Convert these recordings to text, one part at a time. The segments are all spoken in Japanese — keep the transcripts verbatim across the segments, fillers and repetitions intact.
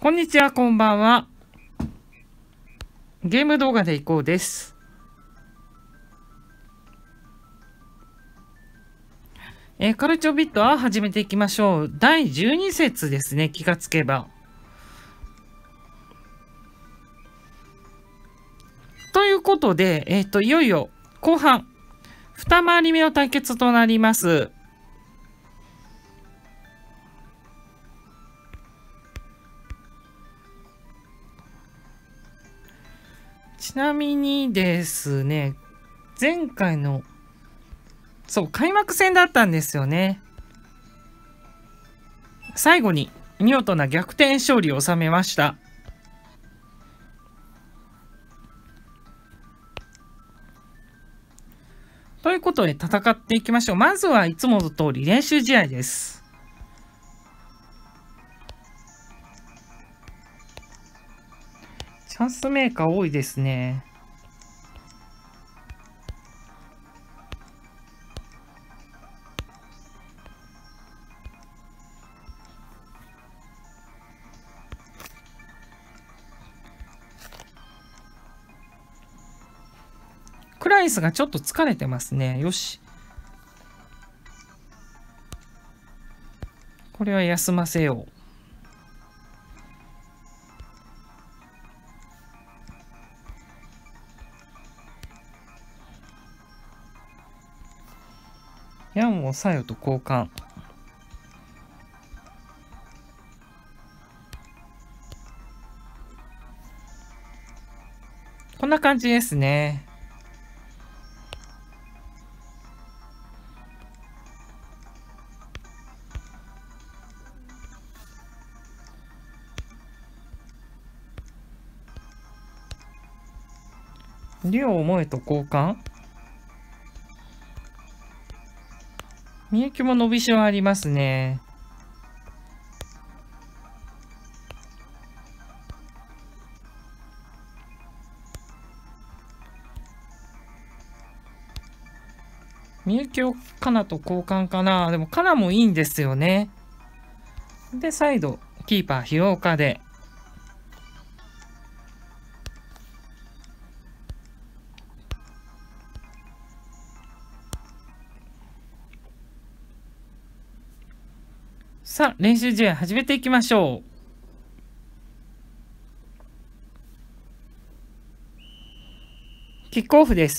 こんにちは、こんばんは。ゲーム動画でいこうです。えー、カルチョビットは始めていきましょう。だいじゅうに節ですね、気がつけば。ということで、えっと、いよいよ後半、二回り目の対決となります。ちなみにですね、前回の、そう、開幕戦だったんですよね。最後に見事な逆転勝利を収めました。ということで戦っていきましょう。まずはいつもの通り練習試合です。チャンスメーカー多いですね。クライスがちょっと疲れてますね。よし。これは休ませよう。ヤンをサヨと交換。こんな感じですね。竜を萌えと交換。みゆきも伸びしろありますね。みゆきをカナと交換かな。でもカナもいいんですよね。で、再度、キーパー広岡で。さあ、練習試合始めていきましょう。キックオフです。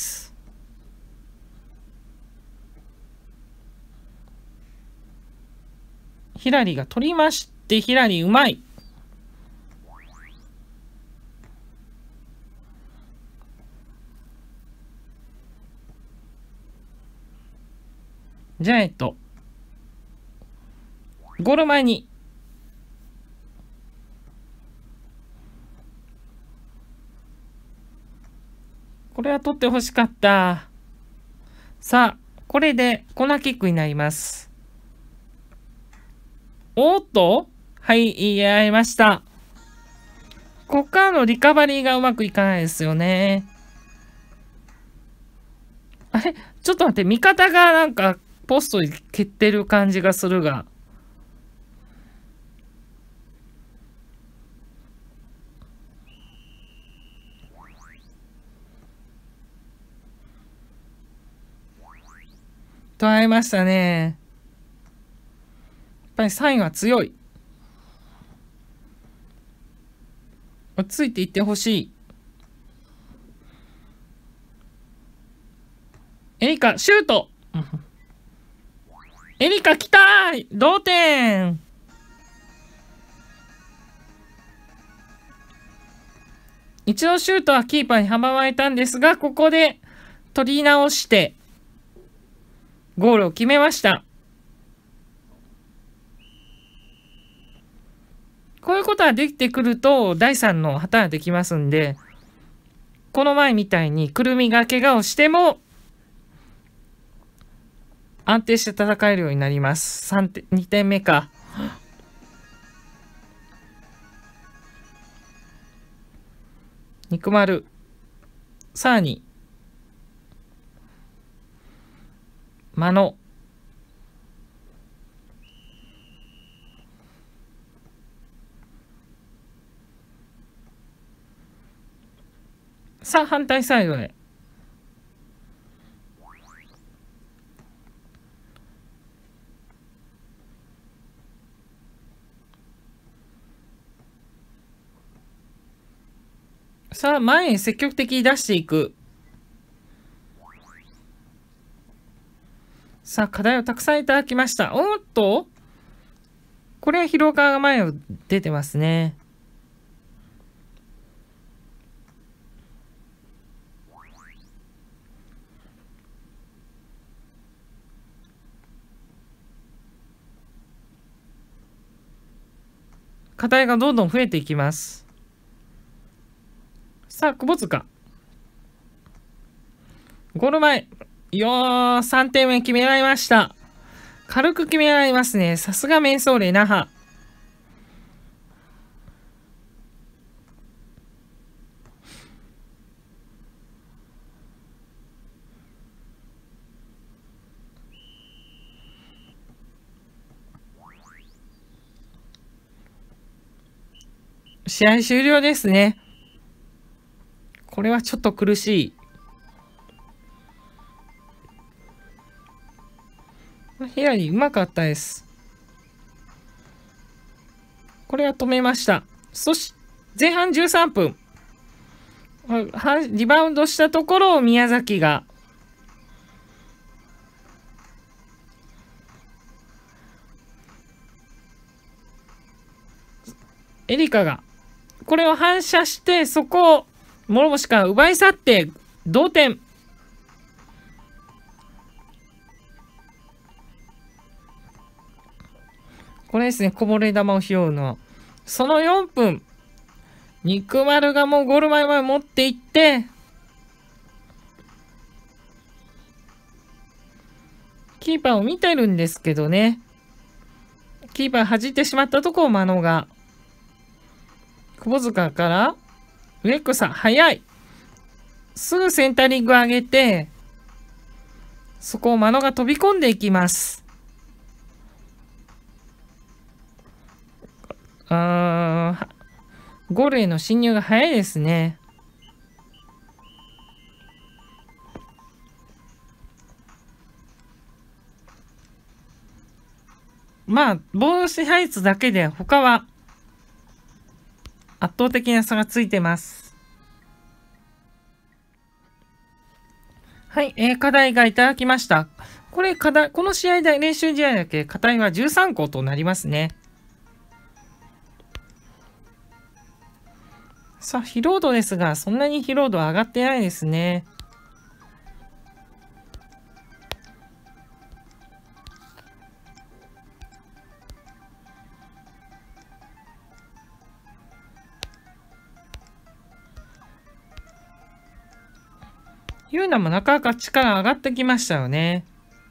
ヒラリが取りまして、ヒラリうまい。ジャエット。ゴール前に。これは取ってほしかった。さあ、これでコーナーキックになります。おっと、はい、やりました。ここからのリカバリーがうまくいかないですよね。あれちょっと待って、味方がなんかポストに蹴ってる感じがするが。とらえましたね。やっぱりさんいは強い。落ち着いていってほしい。エリカ、シュートエリカ来たー同点。一度シュートはキーパーに阻まれたんですが、ここで取り直して、ゴールを決めました。こういうことができてくると、だいさんの旗ができますんで、この前みたいにくるみが怪我をしても、安定して戦えるようになります。さんてん、にてんめか。肉丸。さらに、間野。 さあ、反対サイドへ。さあ、前へ積極的に出していく。さあ、課題をたくさんいただきました。おっと、これは広川が前を出てますね。課題がどんどん増えていきます。さあ、窪塚。ゴール前。よー、さんてんめ決められました。軽く決められますね。さすがメンソーレ那覇。試合終了ですね。これはちょっと苦しい。ヒラリーうまかったです。これは止めました。そして前半じゅうさんぷん。リバウンドしたところを宮崎がエリカがこれを反射してそこを諸星から奪い去って同点。これですね、こぼれ球を拾うのは。そのよんぷん、肉丸がもうゴール前まで持っていって、キーパーを見てるんですけどね。キーパー弾いてしまったところを真野が。窪塚から植草、早い。すぐセンタリング上げて、そこを真野が飛び込んでいきます。あー、ゴールへの侵入が早いですね。まあ、ボール支配率だけで他は圧倒的な差がついてます。はい、えー、課題がいただきました。これ課題、この試合で練習試合だけ課題はじゅうさんことなりますね。さあ、疲労度ですが、そんなに疲労度上がってないですね。ユーナもなかなか力上がってきましたよね。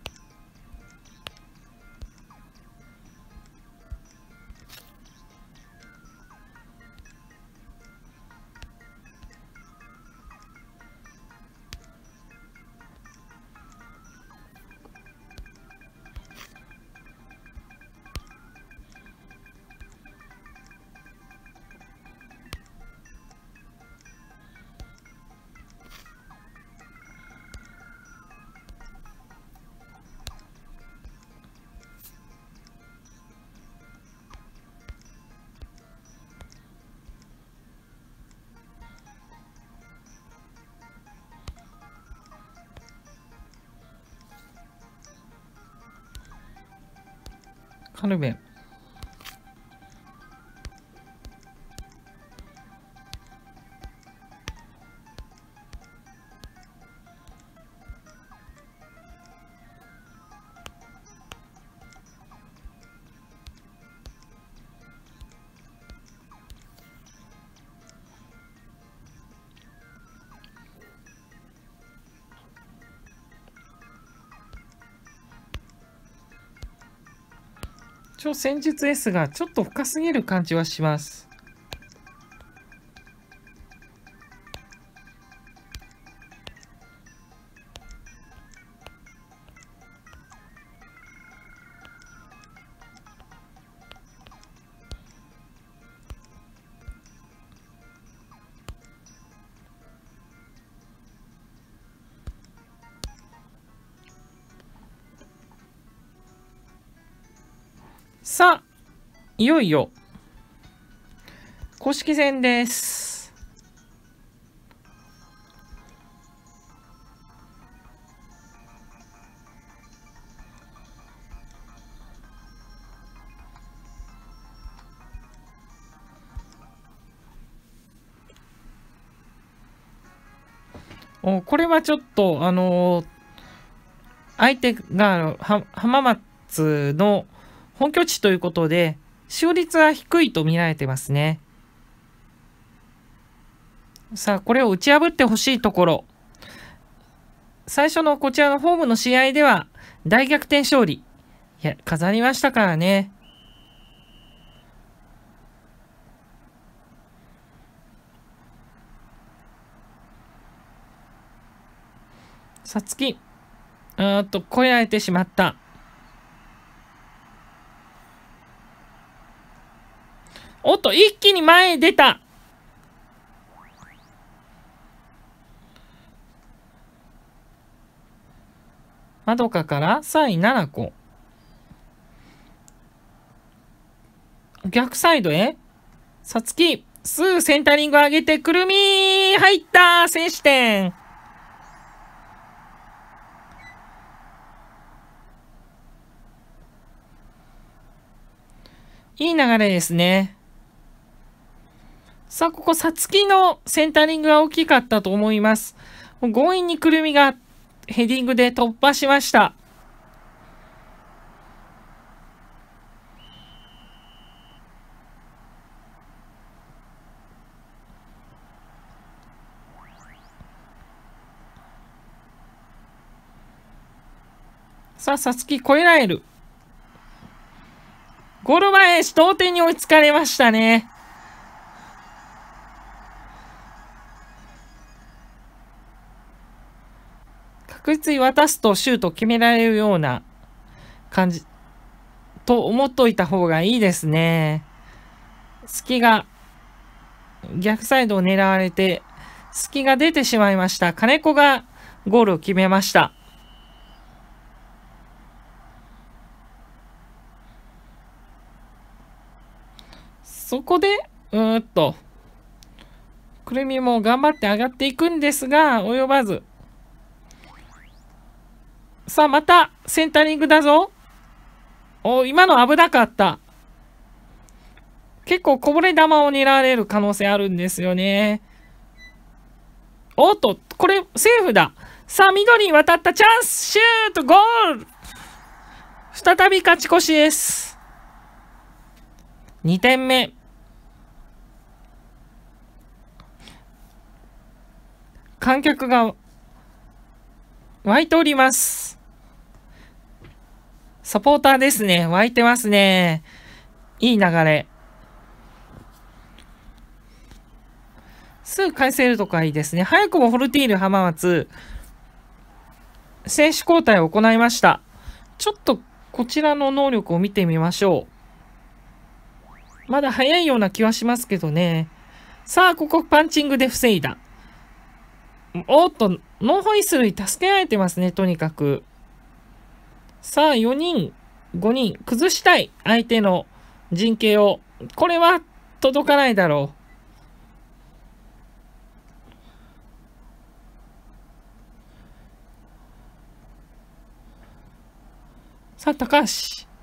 カルベン。超戦術ですが、ちょっと深すぎる感じはします。 さあ、いよいよ、公式戦です。おこれはちょっと、あのー、相手がは浜松の本拠地ということで、勝率は低いと見られてますね。さあ、これを打ち破ってほしいところ。最初のこちらのホームの試合では大逆転勝利。いや、飾りましたからね。さつき。うーんと、超えられてしまった。おっと、一気に前へ出た。まどかからさんいななこ。逆サイドへ。さつき。すぐセンタリング上げて、くるみー入った先取点。いい流れですね。さあ、ここ、さつきのセンタリングが大きかったと思います。強引にくるみがヘディングで突破しました。さあ、さつき超えられる。ゴール前、同点に追いつかれましたね。確実に渡すとシュート決められるような感じと思っといた方がいいですね。隙が逆サイドを狙われて隙が出てしまいました。金子がゴールを決めました。そこでうーんとくるみも頑張って上がっていくんですが及ばず。さあまたセンタリングだぞ。お今の危なかった。結構こぼれ球を狙われる可能性あるんですよね。おっとこれセーフだ。さあ緑に渡ったチャンスシュートゴール。再び勝ち越しです。にてんめ。観客が湧いております。サポーターですね。湧いてますね。いい流れ。すぐ返せるとかいいですね。早くもフォルティール浜松、選手交代を行いました。ちょっとこちらの能力を見てみましょう。まだ早いような気はしますけどね。さあ、ここパンチングで防いだ。おっと、ノーホイッスルに助けられてますね、とにかく。さあ、よにん、ごにん、崩したい。相手の陣形を。これは届かないだろう。さあ、高橋。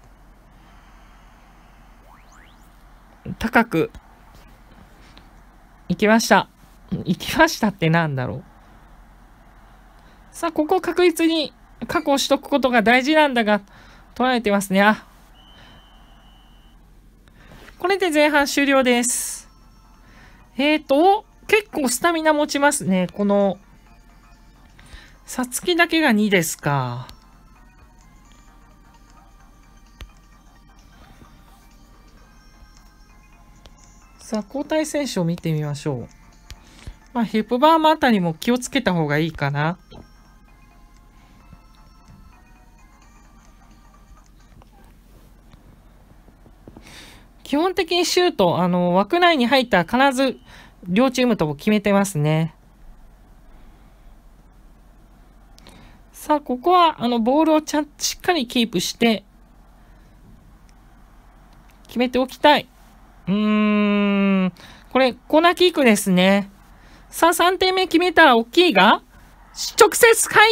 高く。行きました。行きましたってなんだろう。さあ、ここ確実に確保しとくことが大事なんだが、取られてますね。あ。これで前半終了です。えーと、結構スタミナ持ちますね。この、さつきだけがにですか。さあ、交代選手を見てみましょう。まあ、ヘプバームあたりも気をつけた方がいいかな。基本的にシュート、あの、枠内に入ったら必ず両チームとも決めてますね。さあ、ここは、あの、ボールをちゃんとしっかりキープして、 決めておきたい。うーん。これ、コーナーキックですね。さあ、さんてんめ決めたら大きいが、直接入った。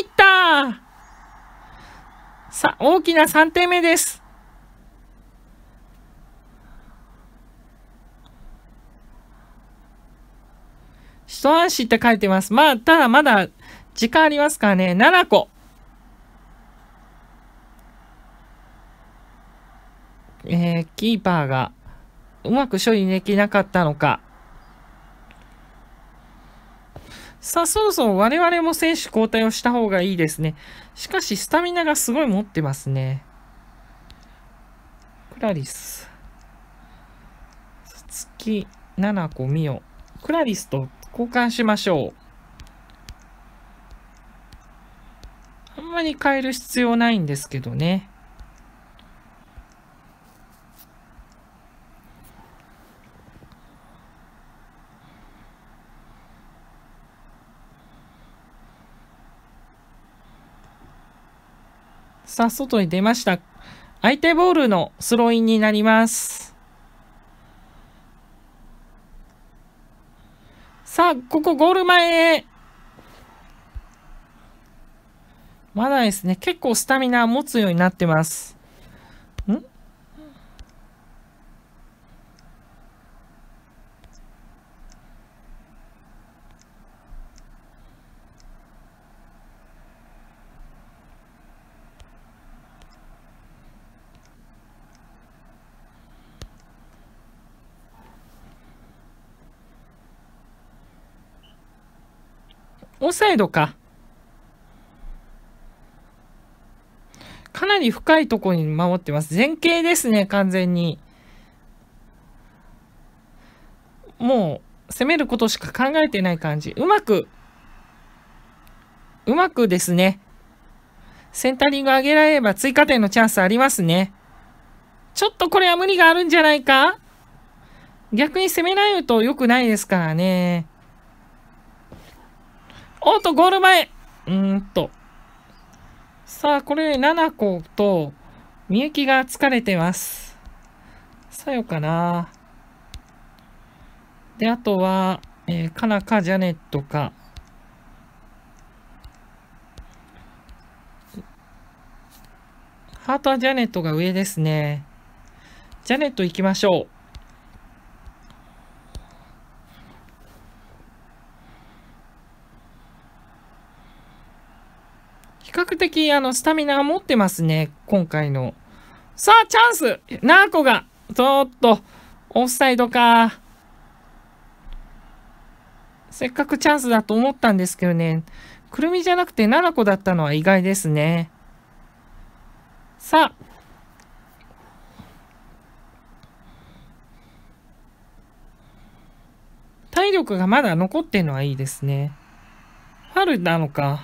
さあ、大きなさんてんめです。一安心って書いてます。まあ、ただまだ時間ありますからね。ななこ。えー、キーパーがうまく処理できなかったのか。さあ、そろそろ我々も選手交代をした方がいいですね。しかし、スタミナがすごい持ってますね。クラリス。月、ななこ、ミオ。クラリスと交換しましょう。あんまり変える必要ないんですけどね。さあ、外に出ました。相手ボールのスローインになります。さあ、ここゴール前へ。まだですね、結構スタミナ持つようになってます。んオフサイドか。かなり深いところに守ってます。前傾ですね、完全に。もう、攻めることしか考えてない感じ。うまく、うまくですね。センタリング上げられれば追加点のチャンスありますね。ちょっとこれは無理があるんじゃないか？逆に攻めないと良くないですからね。おっと、ゴール前。うーんと。さあ、これ、ななことみゆきが疲れてます。さよかな。で、あとは、えー、かなか、ジャネットか。ハートはジャネットが上ですね。ジャネット行きましょう。比較的、あの、スタミナ持ってますね。今回の。さあ、チャンスナーコが、ちょっと、オフサイドか。せっかくチャンスだと思ったんですけどね。くるみじゃなくてななこだったのは意外ですね。さあ。体力がまだ残ってるのはいいですね。ファルなのか。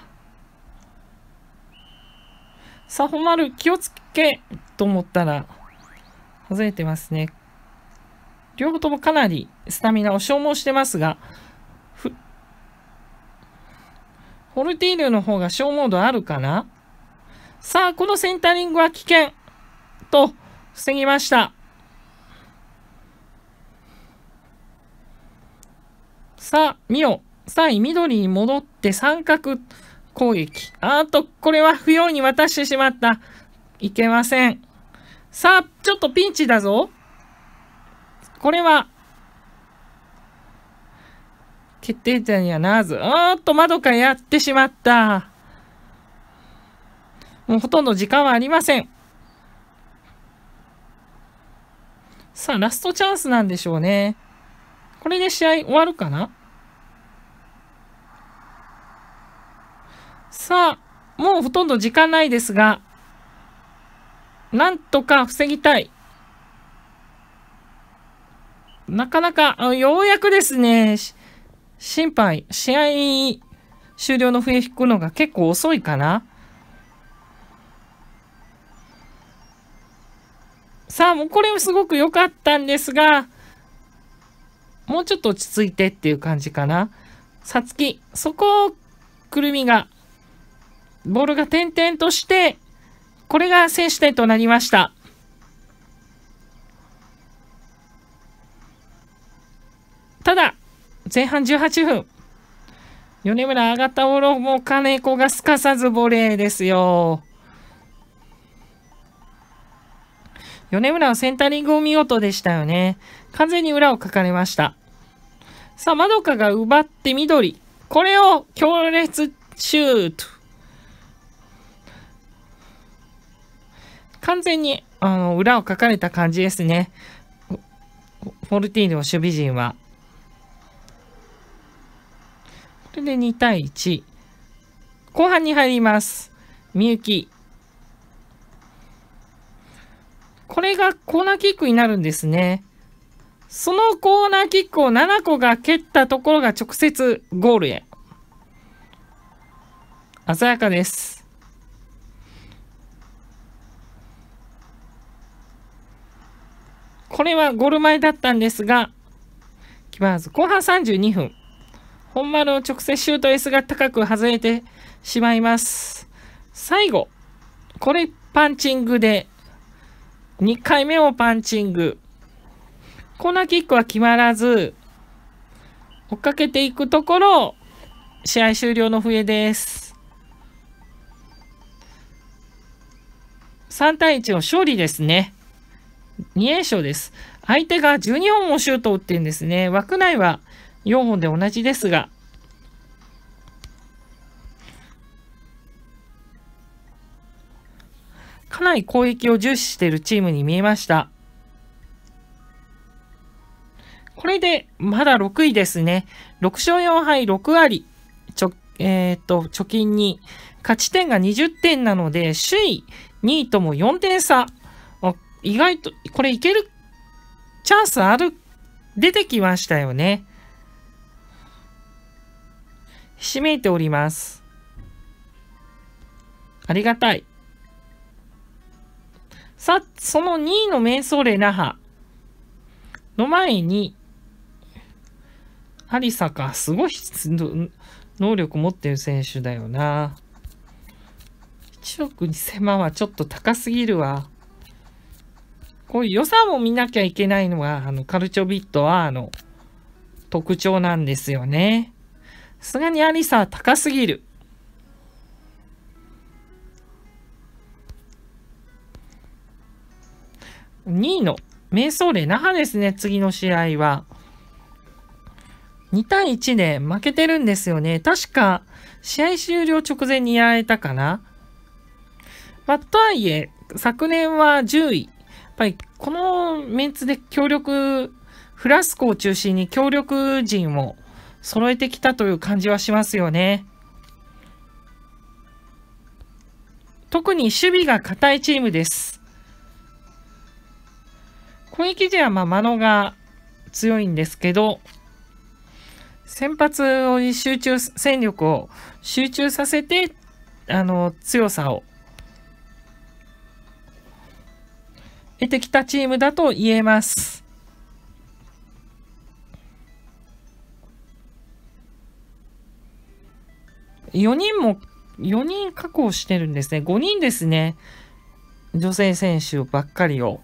さあ、ほまる、気をつけと思ったら、外れてますね。両方ともかなりスタミナを消耗してますが、ホルティールの方が消耗度あるかな。さあ、このセンタリングは危険と防ぎました。さあ、ミオ。さあ、緑に戻って三角攻撃。あと、これは不要に渡してしまった。いけません。さあ、ちょっとピンチだぞ。これは、決定点にはならず。あーっと、窓からやってしまった。もうほとんど時間はありません。さあ、ラストチャンスなんでしょうね。これで試合終わるかな？さあ、もうほとんど時間ないですが、なんとか防ぎたい。なかなか、ようやくですね、審判、試合終了の笛引くのが結構遅いかな。さあ、もうこれはすごく良かったんですが、もうちょっと落ち着いてっていう感じかな。さつき、そこをくるみが、ボールが点々として、これが先取点となりました。 ただ、前半じゅうはっぷん。米村上がったボールをもう金子がすかさずボレーですよ。米村はセンタリングを見事でしたよね。完全に裏をかかれました。さあ、まどかが奪って緑。これを強烈シュート。完全にあの裏をかかれた感じですね。フォルティーヌの守備陣は。これでにたいいち。後半に入ります。みゆき。これがコーナーキックになるんですね。そのコーナーキックをななこが蹴ったところが直接ゴールへ。鮮やかです。これはゴール前だったんですが、決まらず。後半さんじゅうにふん。本丸の直接シュート S が高く外れてしまいます。最後、これパンチングで、にかいめもパンチング。コーナーキックは決まらず、追っかけていくところ、試合終了の笛です。さんたいいちの勝利ですね。に連勝です。相手がじゅうにほんもシュートを打ってるんですね。枠内はよんほんで同じですが。かなり攻撃を重視しているチームに見えました。これでまだろくいですね。ろくしょうよんはいろくわり。ちょ、えー、っと、貯金に。勝ち点がにじゅってんなので、首位にいともよんてん差。意外と、これいけるチャンスある、出てきましたよね。ひしめいております。ありがたい。さあ、そのにいのメンソーレ那覇の前に、アリサか、すごい能力持ってる選手だよな。いちおくにせんまんはちょっと高すぎるわ。こういう良さも見なきゃいけないのが、あの、カルチョビットは、あの、特徴なんですよね。さすがにアリサは高すぎる。にいのメイソーレ那覇ですね、次の試合は。にたいいちで負けてるんですよね。確か、試合終了直前にやられたかな。まあ、とはいえ、昨年はじゅうい。やっぱり、このメンツで協力、フラスコを中心に協力陣を揃えてきたという感じはしますよね。特に守備が堅いチームです。攻撃陣はまあ、マノが強いんですけど、先発に集中、戦力を集中させて、あの、強さを得てきたチームだと言えます。よにんも、よにん確保してるんですね。ごにんですね。女性選手ばっかりを。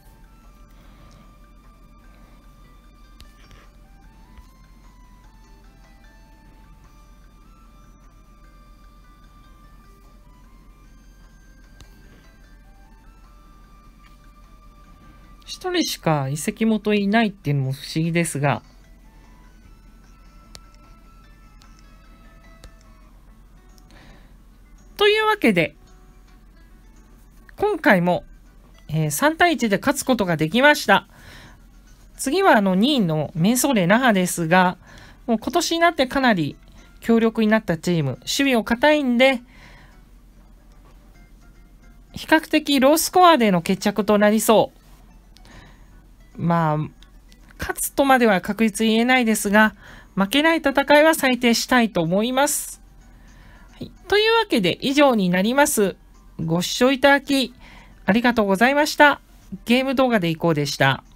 ひとりしか移籍元いないっていうのも不思議ですが。というわけで、今回も、えー、さんたいいちで勝つことができました。次はあのにいのメンソーレ那覇ですが、もう今年になってかなり強力になったチーム、守備を堅いんで、比較的ロースコアでの決着となりそう。まあ、勝つとまでは確実に言えないですが、負けない戦いは最低したいと思います。はい、というわけで以上になります。ご視聴いただきありがとうございました。ゲーム動画でいこうでした。